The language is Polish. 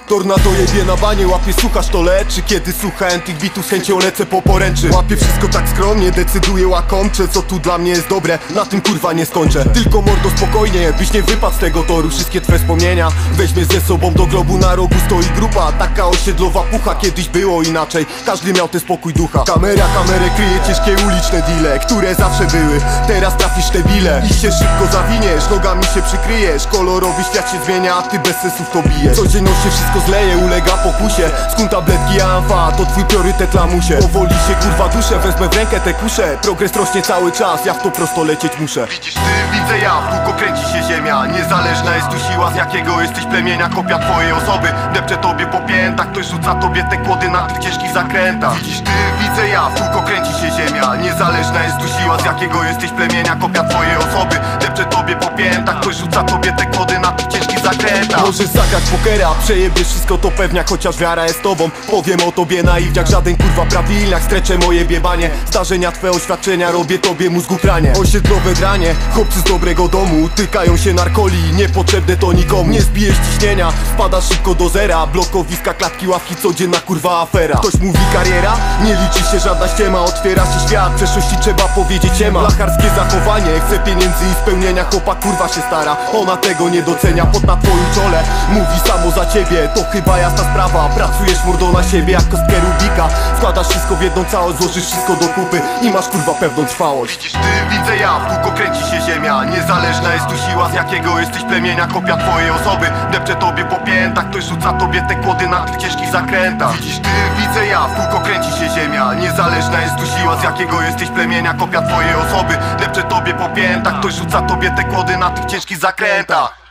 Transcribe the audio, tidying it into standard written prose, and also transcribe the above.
Tornado jebie na banie, łapie słuchasz to leczy. Kiedy słuchałem tych bitów z chęcią lecę po poręczy. Łapię wszystko tak skromnie, decyduję łakomcze. Co tu dla mnie jest dobre, na tym kurwa nie skończę. Tylko mordo spokojnie, byś nie wypadł z tego toru. Wszystkie twe wspomnienia weźmie ze sobą do grobu. Na rogu stoi grupa, taka osiedlowa pucha. Kiedyś było inaczej, każdy miał ten spokój ducha. Kamera kamerę kryje ciężkie uliczne deale, które zawsze były, teraz trafisz te bile. I się szybko zawiniesz, nogami się przykryjesz. Kolorowy świat się zmienia, a ty bez sensów to bijesz. Codzienność się wszystko zleje, ulega pokusie. Skun tabletki AMFA, to twój priorytet lamusie. Powoli się kurwa duszę, wezmę w rękę te kusze. Progres rośnie cały czas, ja w to prosto lecieć muszę. Widzisz ty, widzę ja, w kółko kręci się ziemia. Niezależna jest tu siła, z jakiego jesteś plemienia. Kopia twojej osoby, depcze tobie po piętach. Ktoś rzuca tobie te kłody na tych ciężkich zakrętach. Widzisz ty, widzę ja, w kółko kręci się ziemia. Niezależna jest tu siła, z jakiego jesteś plemienia. Kopia twojej osoby, depcze tobie po piętach. Ktoś rzuca tobie te kłody na tych ciężkich zakrętach. Możesz zagrać pokera, przejebiesz wszystko to pewniak, chociaż wiara jest tobą. Powiem o tobie naiwniak, żaden kurwa prawilniak. Streczę moje biebanie, zdarzenia twe oświadczenia. Robię tobie mózgu pranie, osiedlowe dranie. Chłopcy z dobrego domu, tykają się narkoli. Niepotrzebne to nikomu, nie zbijesz ciśnienia. Spadasz szybko do zera, blokowiska, klatki, ławki, codzienna kurwa afera. Ktoś mówi kariera, nie liczy się żadna ściema. Otwiera się świat, przeszłości trzeba powiedzieć siema. Lacharskie zachowanie, chce pieniędzy i spełnienia. Chłopak kurwa się stara, ona tego nie docenia. Pot na twoim czole, mówi samo za ciebie. To chyba jasna sprawa, pracujesz mordo na siebie jak kostkę Rubika. Składasz wszystko w jedną całość, złożysz wszystko do kupy i masz kurwa pewną trwałość. Widzisz ty, widzę ja, w kółko kręci się ziemia. Niezależna jest tu siła, z jakiego jesteś plemienia. Kopia twojej osoby, depcze tobie po piętach. Ktoś rzuca tobie te kłody na tych ciężkich zakrętach. Widzisz ty, widzę ja, w kółko kręci się ziemia. Niezależna jest tu siła, z jakiego jesteś plemienia. Kopia twojej osoby, depcze tobie po piętach. Ktoś rzuca tobie te kłody na tych ciężkich zakrętach.